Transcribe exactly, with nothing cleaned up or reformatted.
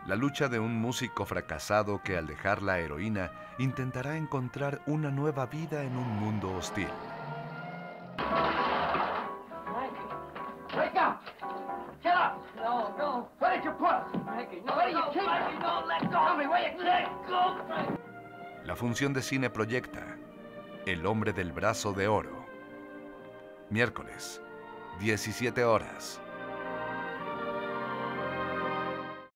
La lucha de un músico fracasado que al dejar la heroína intentará encontrar una nueva vida en un mundo hostil. Wake up! Get up! No, no. Where did you put? Frankie, no, where do you keep Frankie, no, let go! Tell me where you let go, Frankie. La función de cine proyecta El hombre del brazo de oro. Miércoles, diecisiete horas.